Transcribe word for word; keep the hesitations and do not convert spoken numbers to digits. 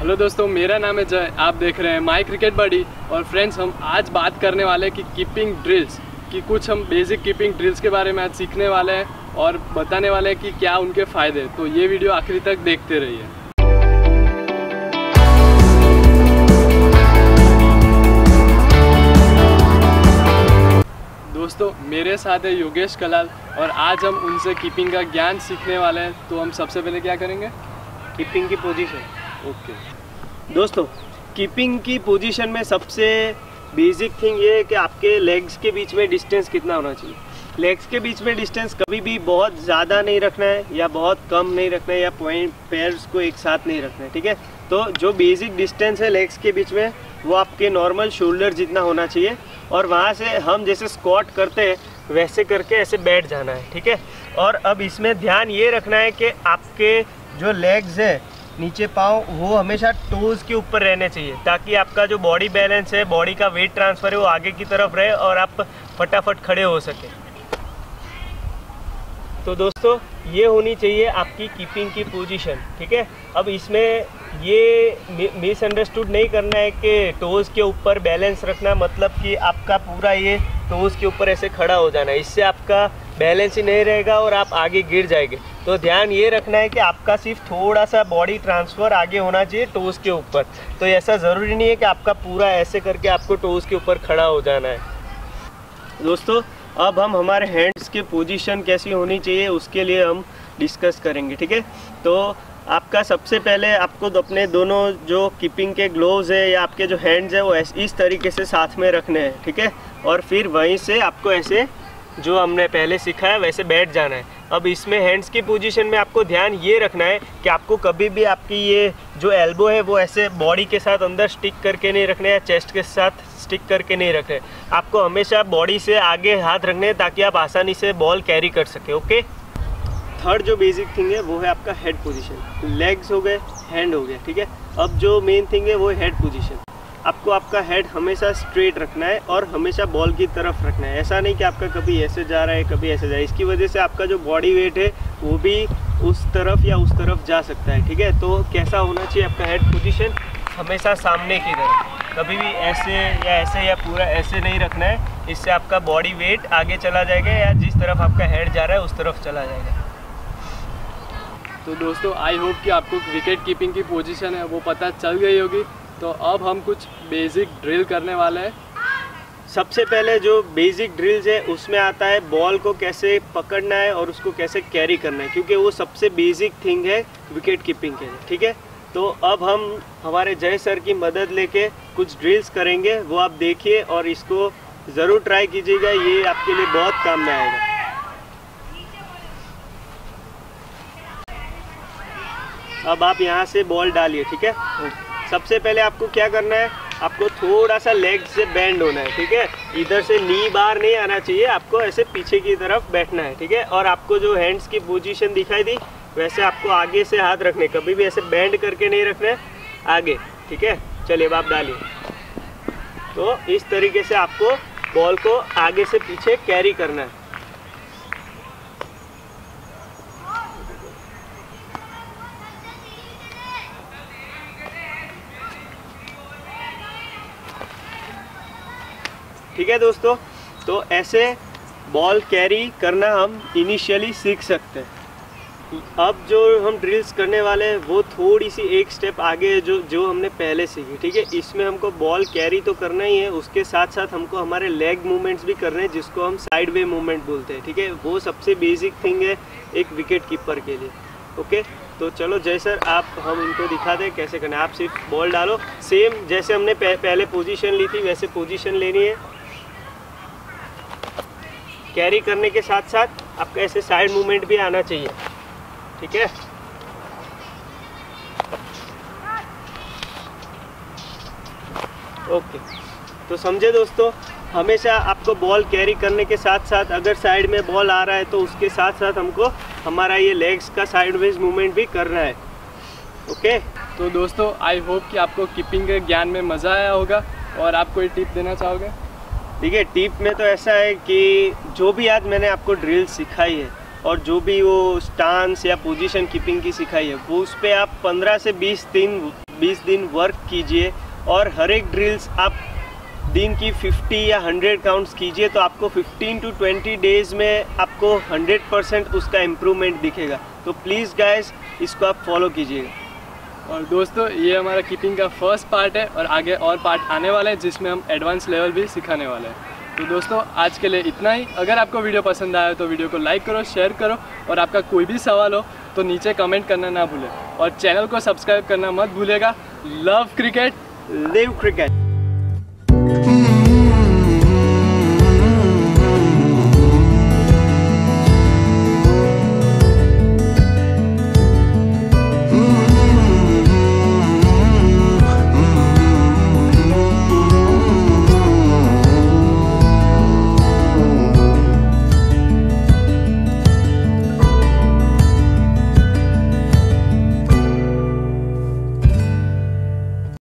Hello दोस्तों, मेरा नाम है जय। आप देख रहे हैं माय क्रिकेट बडी। और फ्रेंड्स, हम आज बात करने वाले हैं कि कीपिंग ड्रिल्स कि कुछ हम बेसिक कीपिंग ड्रिल्स के बारे में आज सीखने वाले हैं और बताने वाले हैं कि क्या उनके फ़ायदे। तो ये वीडियो आखिरी तक देखते रहिए। दोस्तों, मेरे साथ है योगेश कलाल और आज हम उनसे कीपिंग का ज्ञान सीखने वाले हैं। तो हम सबसे पहले क्या करेंगे? कीपिंग की पोजीशन। ओके दोस्तों, कीपिंग की पोजीशन में सबसे बेसिक थिंग ये है कि आपके लेग्स के बीच में डिस्टेंस कितना होना चाहिए। लेग्स के बीच में डिस्टेंस कभी भी बहुत ज़्यादा नहीं रखना है या बहुत कम नहीं रखना है या पॉइंट पैर्स को एक साथ नहीं रखना है, ठीक है। तो जो बेसिक डिस्टेंस है लेग्स के बीच में वो आपके नॉर्मल शोल्डर जितना होना चाहिए और वहाँ से हम जैसे स्क्वाट करते हैं वैसे करके ऐसे बैठ जाना है, ठीक है। और अब इसमें ध्यान ये रखना है कि आपके जो लेग्स है नीचे पाँव वो हमेशा टोज़ के ऊपर रहने चाहिए ताकि आपका जो बॉडी बैलेंस है, बॉडी का वेट ट्रांसफ़र है वो आगे की तरफ रहे और आप फटाफट खड़े हो सके। तो दोस्तों, ये होनी चाहिए आपकी कीपिंग की पोजीशन, ठीक है। अब इसमें ये मिसअंडरस्टूड नहीं करना है कि टोज़ के ऊपर बैलेंस रखना मतलब कि आपका पूरा ये टोज़ के ऊपर ऐसे खड़ा हो जाना है। इससे आपका बैलेंस ही नहीं रहेगा और आप आगे गिर जाएंगे। तो ध्यान ये रखना है कि आपका सिर्फ थोड़ा सा बॉडी ट्रांसफ़र आगे होना चाहिए टोज़ के ऊपर। तो ऐसा ज़रूरी नहीं है कि आपका पूरा ऐसे करके आपको टोज़ के ऊपर खड़ा हो जाना है। दोस्तों, अब हम हमारे हैंड्स की पोजीशन कैसी होनी चाहिए उसके लिए हम डिस्कस करेंगे, ठीक है। तो आपका सबसे पहले आपको अपने दोनों जो कीपिंग के ग्लोव्स है या आपके जो हैंड्स है वो इस तरीके से साथ में रखने हैं, ठीक है। और फिर वहीं से आपको ऐसे जो हमने पहले सीखा है वैसे बैठ जाना है। अब इसमें हैंड्स की पोजीशन में आपको ध्यान ये रखना है कि आपको कभी भी आपकी ये जो एल्बो है वो ऐसे बॉडी के साथ अंदर स्टिक करके नहीं रखने या चेस्ट के साथ स्टिक करके नहीं रखने। आपको हमेशा बॉडी से आगे हाथ रखने हैं ताकि आप आसानी से बॉल कैरी कर सके, ओके। थर्ड जो बेसिक थिंग है वो है आपका हेड पोजीशन। लेग्स हो गए, हैंड हो गया, ठीक है। अब जो मेन थिंग है वो है हेड पोजीशन। आपको आपका हेड हमेशा स्ट्रेट रखना है और हमेशा बॉल की तरफ रखना है। ऐसा नहीं कि आपका कभी ऐसे जा रहा है कभी ऐसे जा रहा है। इसकी वजह से आपका जो बॉडी वेट है वो भी उस तरफ या उस तरफ जा सकता है, ठीक है। तो कैसा होना चाहिए आपका हेड पोजीशन? हमेशा सामने की तरफ, कभी भी ऐसे या ऐसे या पूरा ऐसे नहीं रखना है। इससे आपका बॉडी वेट आगे चला जाएगा या जिस तरफ आपका हेड जा रहा है उस तरफ चला जाएगा। तो दोस्तों, आई होप कि आपको विकेट कीपिंग की पोजीशन है वो पता चल गई होगी। तो अब हम कुछ बेसिक ड्रिल करने वाले हैं। सबसे पहले जो बेसिक ड्रिल्स है उसमें आता है बॉल को कैसे पकड़ना है और उसको कैसे कैरी करना है, क्योंकि वो सबसे बेसिक थिंग है विकेट कीपिंग के लिए, ठीक है। तो अब हम हमारे जय सर की मदद लेके कुछ ड्रिल्स करेंगे, वो आप देखिए और इसको ज़रूर ट्राई कीजिएगा, ये आपके लिए बहुत काम में आएगा। अब आप यहाँ से बॉल डालिए, ठीक है। सबसे पहले आपको क्या करना है, आपको थोड़ा सा लेग से बेंड होना है, ठीक है। इधर से नी बाहर नहीं आना चाहिए, आपको ऐसे पीछे की तरफ बैठना है, ठीक है। और आपको जो हैंड्स की पोजीशन दिखाई दी वैसे आपको आगे से हाथ रखने, कभी भी ऐसे बेंड करके नहीं रखना है आगे, ठीक है। चलिए अब आप डालिए। तो इस तरीके से आपको बॉल को आगे से पीछे कैरी करना है। ठीक है दोस्तों, तो ऐसे बॉल कैरी करना हम इनिशियली सीख सकते हैं। अब जो हम ड्रिल्स करने वाले हैं वो थोड़ी सी एक स्टेप आगे है जो जो हमने पहले सीखी, ठीक है। इसमें हमको बॉल कैरी तो करना ही है, उसके साथ साथ हमको हमारे लेग मूवमेंट्स भी करने हैं जिसको हम साइड वे मूवमेंट बोलते हैं, ठीक है। वो सबसे बेसिक थिंग है एक विकेट कीपर के लिए, ओके। तो चलो जय सर, आप हम इनको दिखा दें कैसे करना है। आप सिर्फ बॉल डालो, सेम जैसे हमने पहले पोजीशन ली थी वैसे पोजीशन लेनी है। कैरी करने के साथ साथ आपका ऐसे साइड मूवमेंट भी आना चाहिए, ठीक है। ओके, तो समझे दोस्तों, हमेशा आपको बॉल कैरी करने के साथ साथ अगर साइड में बॉल आ रहा है तो उसके साथ साथ हमको हमारा ये लेग्स का साइडवेज मूवमेंट भी करना है, ओके। तो दोस्तों, आई होप कि आपको कीपिंग के ज्ञान में मज़ा आया होगा और आप कोई टिप देना चाहोगे? ठीक है, टिप में तो ऐसा है कि जो भी आज मैंने आपको ड्रिल सिखाई है और जो भी वो स्टांस या पोजीशन कीपिंग की सिखाई है वो उस पर आप पंद्रह से बीस दिन बीस दिन वर्क कीजिए और हर एक ड्रिल्स आप दिन की पचास या सौ काउंट्स कीजिए तो आपको पंद्रह टू बीस डेज़ में आपको हंड्रेड परसेंट उसका इम्प्रूवमेंट दिखेगा। तो प्लीज़ गाइस इसको आप फॉलो कीजिएगा। और दोस्तों ये हमारा कीपिंग का फर्स्ट पार्ट है और आगे और पार्ट आने वाले हैं जिसमें हम एडवांस लेवल भी सिखाने वाले हैं। तो दोस्तों आज के लिए इतना ही। अगर आपको वीडियो पसंद आया तो वीडियो को लाइक करो, शेयर करो और आपका कोई भी सवाल हो तो नीचे कमेंट करना ना भूलें और चैनल को सब्सक्राइब करना मत भूलेगा। Love cricket, live cricket.